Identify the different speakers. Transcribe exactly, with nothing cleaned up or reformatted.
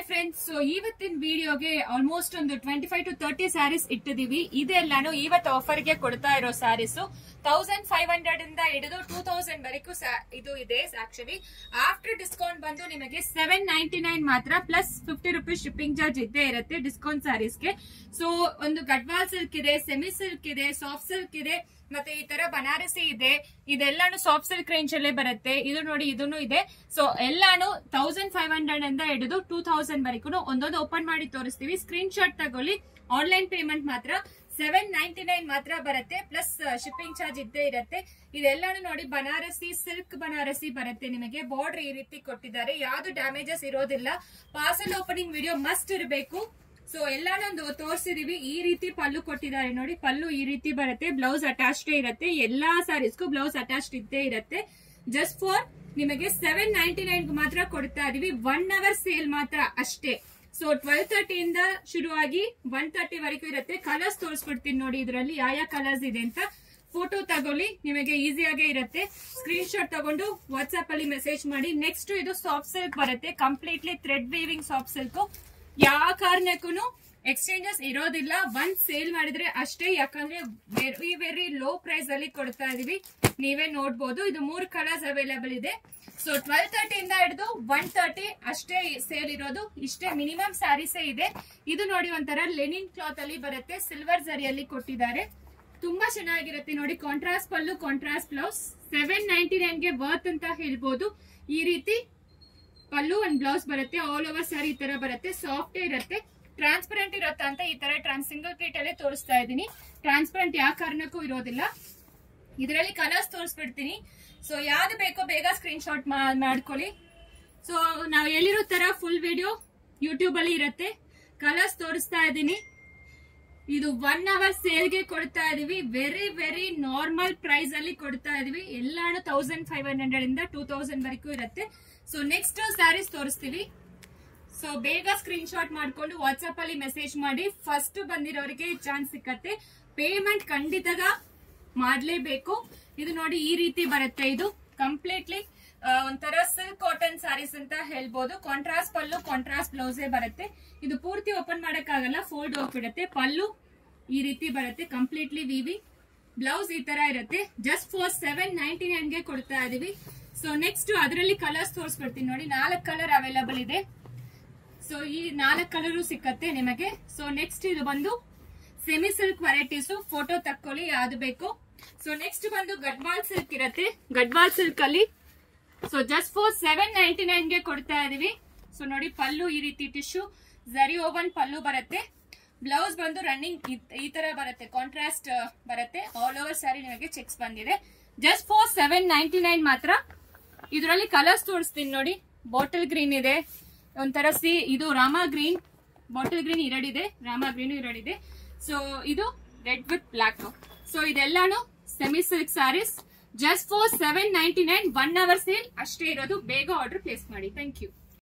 Speaker 1: Friends, so ಇವತ್ತಿನ ವಿಡಿಯೋಗೆ almost ಒಂದು twenty five to thirty sarees ಇಟ್ಟಿದೀವಿ. ಇದೆಲ್ಲಾನು ಇವತ್ತು ಆಫರ್ ಗೆ ಕೊಡ್ತಾ ಇರೋ ಸ್ಯಾರೀಸ್ ತೌಸಂಡ್ ಫೈವ್ ಹಂಡ್ರೆಡ್ ಇಂದ ಹಿಡಿದು ಟೂ ತೌಸಂಡ್ ವರೆಗೂ ಇದು ಇದೆ. ಆಕ್ಚುಲಿ ಆಫ್ಟರ್ ಡಿಸ್ಕೌಂಟ್ ಬಂದು ನಿಮಗೆ ಸೆವೆನ್ ನೈನ್ಟಿ ನೈನ್ ಮಾತ್ರ, plus fifty rupees shipping charge ಇದ್ದೇ ಇರುತ್ತೆ ಡಿಸ್ಕೌಂಟ್ ಸ್ಯಾರೀಸ್ಗೆ. ಸೊ ಒಂದು ಗಡ್ವಾಲ್ ಸಿಲ್ಕ್ ಇದೆ, ಸೆಮಿ ಸಿಲ್ಕ್ ಇದೆ, ಸಾಫ್ಟ್ ಸಿಲ್ಕ್ ಇದೆ, ಮತ್ತೆ ಈ ತರ ಬನಾರಸಿ ಇದೆ. ಇದೆಲ್ಲಾನು ಸಾಫ್ಟ್ ಸಿಲ್ಕ್ ರೇಂಜ್ ಅಲ್ಲೇ ಬರುತ್ತೆ. ಇದು ನೋಡಿ, ಇದನ್ನು ಇದೆ. ಸೊ ಎಲ್ಲಾನು ತೌಸಂಡ್ ಫೈವ್ ಹಂಡ್ರೆಡ್ ಇಂದ ಹಿಡಿದು ಟೂ ತೌಸಂಡ್ ವರೆಗೂ ಒಂದೊಂದು ಓಪನ್ ಮಾಡಿ ತೋರಿಸ್ತೀವಿ. ಸ್ಕ್ರೀನ್ ಶಾಟ್ ತಗೊಳ್ಳಿ. ಆನ್ಲೈನ್ ಪೇಮೆಂಟ್ ಮಾತ್ರ ಸೆವೆನ್ ನೈನ್ಟಿ ನೈನ್ ಮಾತ್ರ ಬರುತ್ತೆ, ಪ್ಲಸ್ ಶಿಪ್ಪಿಂಗ್ ಚಾರ್ಜ್ ಇದ್ದೇ ಇರುತ್ತೆ. ಇದೆಲ್ಲಾನು ನೋಡಿ ಬನಾರಸಿ ಸಿಲ್ಕ್ ಬನಾರಸಿ ಬರುತ್ತೆ. ನಿಮಗೆ ಬಾರ್ಡರ್ ಈ ರೀತಿ ಕೊಟ್ಟಿದ್ದಾರೆ, ಯಾವ್ದು ಡ್ಯಾಮೇಜಸ್ ಇರೋದಿಲ್ಲ. ಪಾರ್ಸಲ್ ಓಪನಿಂಗ್ ವಿಡಿಯೋ ಮಸ್ಟ್ ಇರಬೇಕು. ಸೊ ಎಲ್ಲಾನೊಂದು ತೋರಿಸಿದೀವಿ. ಈ ರೀತಿ ಪಲ್ಲು ಕೊಟ್ಟಿದ್ದಾರೆ ನೋಡಿ, ಪಲ್ಲು ಈ ರೀತಿ ಬರುತ್ತೆ, ಬ್ಲೌಸ್ ಅಟ್ಯಾಚ್ಡ್ ಇರುತ್ತೆ. ಎಲ್ಲಾ ಸ್ಯಾರೀಸ್ಗೂ ಬ್ಲೌಸ್ ಅಟ್ಯಾಚ್ಡ್ ಇದ್ದೇ ಇರುತ್ತೆ. ಜಸ್ಟ್ ಫಾರ್ ನಿಮಗೆ ಸೆವೆನ್ ನೈನ್ಟಿ ನೈನ್ ಮಾತ್ರ ಕೊಡ್ತಾ ಇದೀವಿ. ಒನ್ ಅವರ್ ಸೇಲ್ ಮಾತ್ರ ಅಷ್ಟೇ. ಸೊ ಟ್ವೆಲ್ ತರ್ಟಿಯಿಂದ ಶುರುವಾಗಿ ಒನ್ ತರ್ಟಿ ವರೆಗೂ ಇರುತ್ತೆ. ಕಲರ್ಸ್ ತೋರಿಸ್ಬಿಡ್ತೀನಿ ನೋಡಿ, ಇದರಲ್ಲಿ ಯಾವ ಯಾವ ಕಲರ್ಸ್ ಇದೆ ಅಂತ. ಫೋಟೋ ತಗೊಳ್ಳಿ, ನಿಮಗೆ ಈಸಿಯಾಗೇ ಇರುತ್ತೆ. ಸ್ಕ್ರೀನ್ ಶಾಟ್ ತಗೊಂಡು ವಾಟ್ಸ್ಆಪ್ ಅಲ್ಲಿ ಮೆಸೇಜ್ ಮಾಡಿ. ನೆಕ್ಸ್ಟ್ ಇದು ಸಾಫ್ಟ್ ಸಿಲ್ಕ್ ಬರುತ್ತೆ, completely thread weaving soft silk. ಯಾವ ಕಾರಣಕ್ಕೂ ಎಕ್ಸ್ಚೇಂಜಸ್ ಇರೋದಿಲ್ಲ. ಒಂದ್ ಸೇಲ್ ಮಾಡಿದ್ರೆ ಅಷ್ಟೇ, ಯಾಕಂದ್ರೆ ವೆರಿ ವೆರಿ ಲೋ ಪ್ರೈಸ್ ಅಲ್ಲಿ ಕೊಡ್ತಾ ಇದೀವಿ. ನೀವೇ ನೋಡ್ಬೋದು. ಇದು ಮೂರು ಕಲರ್ಸ್ ಅವೈಲೇಬಲ್ ಇದೆ. ಸೊ ಟ್ವೆಲ್ ತರ್ಟಿಯಿಂದ ಹಿಡಿದು ಒನ್ ತರ್ಟಿ ಅಷ್ಟೇ ಸೇಲ್ ಇರೋದು. ಇಷ್ಟೇ ಮಿನಿಮಮ್ ಸ್ಯಾರೀಸೇ ಇದೆ. ಇದು ನೋಡಿ, ಒಂಥರ ಲೆನಿನ್ ಕ್ಲಾತ್ ಅಲ್ಲಿ ಬರುತ್ತೆ, ಸಿಲ್ವರ್ ಜರಿಯಲ್ಲಿ ಕೊಟ್ಟಿದ್ದಾರೆ. ತುಂಬಾ ಚೆನ್ನಾಗಿರುತ್ತೆ ನೋಡಿ. Contrast pallu, contrast blouse. Seven ninety nine ಗೆ ವರ್ತ್ ಅಂತ ಹೇಳ್ಬೋದು. ಈ ರೀತಿ ಪಲ್ಲು ಅಂಡ್ ಬ್ಲೌಸ್ ಬರುತ್ತೆ. ಆಲ್ ಓವರ್ ಸ್ಯಾರಿ ಈ ತರ ಬರುತ್ತೆ. ಸಾಫ್ಟ್ ಇರುತ್ತೆ, ಟ್ರಾನ್ಸ್ಪರೆಂಟ್ ಇರುತ್ತೆ ಅಂತ ಈ ತರ ಟ್ರಾನ್ಸ್ ಸಿಂಗಲ್ ಪ್ಲೇಟ್ ಅಲ್ಲೇ ತೋರಿಸ್ತಾ ಇದ್ದೀನಿ. ಟ್ರಾನ್ಸ್ಪರೆಂಟ್ ಯಾವ ಕಾರಣಕ್ಕೂ ಇರೋದಿಲ್ಲ. ಇದರಲ್ಲಿ ಕಲರ್ಸ್ ತೋರಿಸ್ಬಿಡ್ತೀನಿ. ಸೊ ಯಾವ್ದು ಬೇಕೋ ಬೇಗ ಸ್ಕ್ರೀನ್ ಶಾಟ್ ಮಾಡ್ಕೊಳ್ಳಿ. ಸೊ ನಾವು ಹೇಳಿರೋ ತರ ಫುಲ್ ವಿಡಿಯೋ ಯೂಟ್ಯೂಬ್ ಅಲ್ಲಿ ಇರುತ್ತೆ. ಕಲರ್ಸ್ ತೋರಿಸ್ತಾ ಇದ್ದೀನಿ. ಇದು ಒನ್ ಅವರ್ ಸೇಲ್ಗೆ ಕೊಡ್ತಾ ಇದೀವಿ. ವೆರಿ ವೆರಿ ನಾರ್ಮಲ್ ಪ್ರೈಸ್ ಅಲ್ಲಿ ಕೊಡ್ತಾ ಇದೀವಿ. ಎಲ್ಲಾನು ತೌಸಂಡ್ ಫೈವ್ ಹಂಡ್ರೆಡ್ ಇಂದ ಟೂ ತೌಸಂಡ್ ವರೆಗೂ ಇರುತ್ತೆ. ಸೊ ನೆಕ್ಸ್ಟ್ ಸ್ಯಾರೀಸ್ ತೋರಿಸ್ತೀವಿ. ಸೊ ಬೇಗ ಸ್ಕ್ರೀನ್ ಶಾಟ್ ಮಾಡ್ಕೊಂಡು ವಾಟ್ಸ್ಆಪ್ ಅಲ್ಲಿ ಮೆಸೇಜ್ ಮಾಡಿ. ಫಸ್ಟ್ ಬಂದಿರೋರಿಗೆ ಚಾನ್ಸ್ ಸಿಕ್ಕತ್ತೆ. ಪೇಮೆಂಟ್ ಖಂಡಿತ ಮಾಡ್ಲೇಬೇಕು. ಇದು ನೋಡಿ, ಈ ರೀತಿ ಬರುತ್ತೆ. ಇದು ಕಂಪ್ಲೀಟ್ಲಿ ಒಂಥರ ಸಿಲ್ಕ್ ಕಾಟನ್ ಸ್ಯಾರೀಸ್ ಅಂತ ಹೇಳ್ಬೋದು. ಕಾಂಟ್ರಾಸ್ಟ್ ಪಲ್ಲು, ಕಾಂಟ್ರಾಸ್ಟ್ ಬ್ಲೌಸೇ ಬರುತ್ತೆ. ಇದು ಪೂರ್ತಿ ಓಪನ್ ಮಾಡಕ್ ಆಗಲ್ಲ, ಫೋಲ್ಡ್ ಹೋಗ್ಬಿಡುತ್ತೆ. ಪಲ್ಲು ಈ ರೀತಿ ಬರುತ್ತೆ, ಕಂಪ್ಲೀಟ್ಲಿ ವಿವಿ. ಬ್ಲೌಸ್ ಈ ತರ ಇರುತ್ತೆ. Just for seven ninety nine ಗೆ ಕೊಡ್ತಾ ಇದೀವಿ. ಸೊ ನೆಕ್ಸ್ಟ್ ಅದರಲ್ಲಿ ಕಲರ್ಸ್ ತೋರಿಸ್ಬಿಡ್ತೀನಿ ನೋಡಿ. ನಾಲ್ಕು ಕಲರ್ ಅವೈಲೇಬಲ್ ಇದೆ. ಸೊ ಈ ನಾಲ್ಕು ಕಲರು ಸಿಕ್ಕತ್ತೆ ನಿಮಗೆ. ಸೊ ನೆಕ್ಸ್ಟ್ ಇದು ಬಂದು ಸೆಮಿ ಸಿಲ್ಕ್ ವೆರೈಟೀಸ್. ಫೋಟೋ ತಕ್ಕೊಳ್ಳಿ ಯಾವ್ದು ಬೇಕು. ಸೊ ನೆಕ್ಸ್ಟ್ ಬಂದು ಗಡ್ವಾಲ್ ಸಿಲ್ಕ್ ಇರುತ್ತೆ. ಗಡ್ವಾಲ್ ಸಿಲ್ಕ್ ಅಲ್ಲಿ so just for seven ninety nine ಗೆ ಕೊಡ್ತಾ ಇದೀವಿ. ಸೊ ನೋಡಿ, ಪಲ್ಲು ಈ ರೀತಿ ಟಿಶ್ಯೂ ಜರಿ ಓವನ್ ಪಲ್ಲು ಬರುತ್ತೆ. ಬ್ಲೌಸ್ ಬಂದು ರನ್ನಿಂಗ್ ಈ ತರ ಬರುತ್ತೆ, ಕಾಂಟ್ರಾಸ್ಟ್ ಬರುತ್ತೆ. ಆಲ್ ಓವರ್ ಸ್ಯಾರಿ ನಿಮಗೆ ಚೆಕ್ಸ್ ಬಂದಿದೆ. Just for seven ninety nine ಮಾತ್ರ. ಇದರಲ್ಲಿ ಕಲರ್ಸ್ ತೋರಿಸ್ತೀನಿ ನೋಡಿ. ಬಾಟಲ್ ಗ್ರೀನ್ ಇದೆ, ಒಂಥರ ಸಿ ಇದು ರಾಮಾ ಗ್ರೀನ್, ಬಾಟಲ್ ಗ್ರೀನ್ ಎರಡಿದೆ, ರಾಮಾ ಗ್ರೀನ್ ಎರಡಿದೆ. ಸೊ ಇದು ರೆಡ್ ವಿತ್ ಬ್ಲಾಕ್. ಸೊ ಇದೆಲ್ಲಾನು semi silk sarees. Just for seven ninety nine one hour sale ಅಷ್ಟೇ ಇರೋದು. ಬೇಗ ಆರ್ಡರ್ ಪ್ಲೇಸ್ ಮಾಡಿ. Thank you.